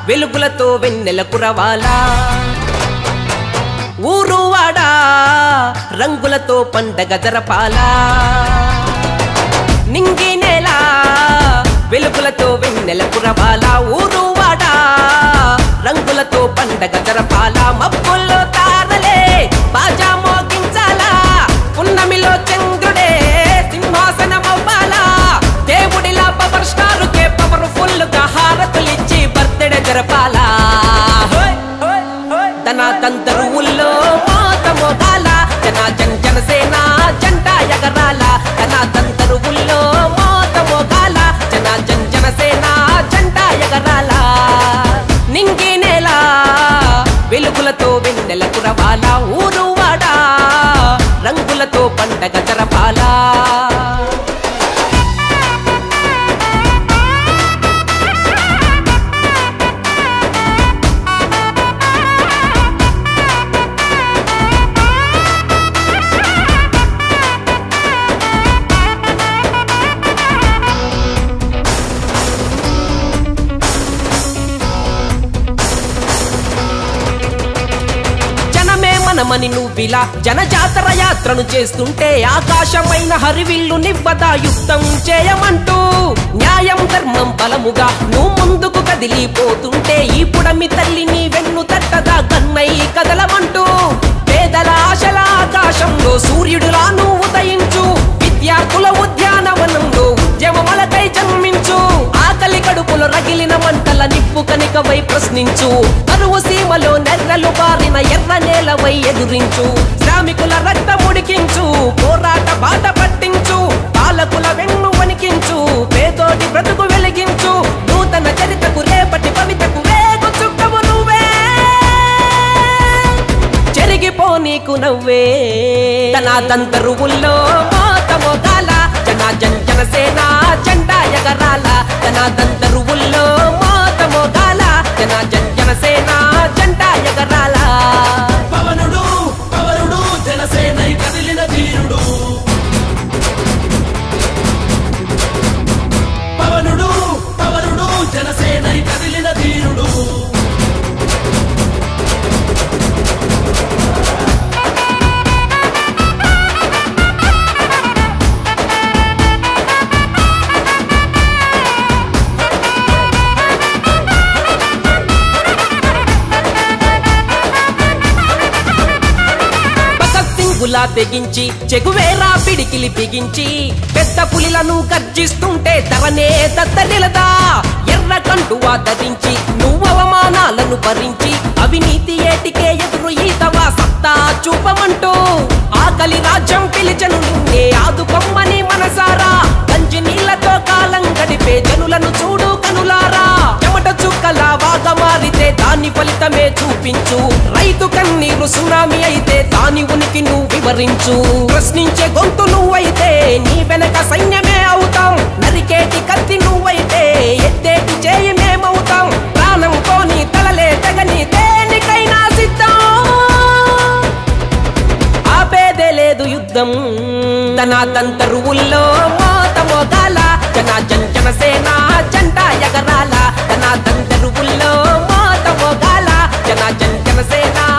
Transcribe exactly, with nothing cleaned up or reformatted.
వెలుగులతో వెన్నెల కురవాలా ఊరువాడా రంగులతో పండగ జరపాలా నింగి నేల వెలుగులతో వెన్నెల కురవాలా ఊరువాడా రంగులతో పండగ జరపాలా మబ్బుల్లో తారలే బాజా మోగించాలా పున్నమిలో చంద్రుడే సింహాసనమవ్వాలా దేవుడిలా పవర్ స్టార్ కే పవర్ ఫుల్ గా హారతులిచ్చి బర్త్డే జరపాలా తన తంతరువుల్లో మోత మోగాల జన జన్ జనసేన జెండా ఎగరాల తన తంతరువుల్లో మోత మోగాల జన జన్ జనసేన జెండా ఎగరాల నింగి నేల వెలుగులతో వెన్నెల కురవాల ఊరువాడా రంగులతో పండగ జరపాలా మనమని నువ్విలా జనజాతర యాత్రను చేస్తుంటే ఆకాశమైన హరివిల్లు నివ్వదా యుద్ధం చేయమంటూ న్యాయం ధర్మం బలముగా నువ్వు ముందుకు కదిలిపోతుంటే ఈ పుడమి తల్లిని వెన్ను తట్టదా కన్నై కదలమంటూ పేదల ఆశల ఆకాశంలో సూర్యుడులా నువ్వు ఉదయించు విద్యార్థుల ఉద్యానవనంలో ఉద్యమమలకై జన్మించు ఆకలి కడుపులో రగిలిన మంటల నిప్పు కనికవై ప్రశ్నించు కరువు సీమలో నెర్రలు బారిన ఎర్ర నేలవై ఎదురించు శ్రామికుల రక్తం ఉడికించు పోరాట బాట పట్టించు పాలకుల వెన్ను వణికించు పేదోటి బ్రతుకు వెలిగించు నూతన చరితకు రేపటి కవితకు వేగు చుక్కవు నువ్వే చెరిగిపో నీకు నవ్వే తన తంతరువుల్లో మోత మోగాల జన జన్ జనసేన జెండా ఎగరాల తన తంతరువుల్లో మోత మోగాల జన జన్ జనసేన జెండా ఎగరాల పవనుడు పవనుడు జనసేన కదిలిన వీరుడు పవనుడు పవనుడు జనసేన కదిలిన వీరుడు తెగించి చెగువేరా పిడికిలి బిగించి పెద్ద పులిలను గర్జిస్తుంటే తరనే దద్దరిలదా ఎర్ర కంటువా ధరించి నువ్వు అవమానాలను భరించి అవినీతి ఏటికే ఎదురు ఈతవా సత్తా చూపమంటూ ఆకలి రాజ్యం పిలిచను నిన్నే ఆదుకొమ్మని మనసారా గంజి నీళ్లతో కాలం గడిపే జనులను చూడు కనులారా చెమట చుక్కల వాగ మారితే దాని ఫలితమే చూపించు రైతు కన్నీరు సునామీ అయితే దాని ఉనికి నువ్వు వివరించు ప్రశ్నించే గొంతు నువ్వైతే నీ వెనక సైన్యమే అవుతాం నరికేటి కత్తి నువ్వైతే ఎత్తేటి చేయి మేమవుతాం ప్రాణంతో నీ తలలే తెగని దేనికైనా సిద్ధం ఆపేదే లేదు యుద్ధం తన తంతరువుల్లో మోత మోగాల జన జన్ జనసేన జెండా ఎగరాల తన తంతరువుల్లో మోత మోగాల జన జన్ జనసేన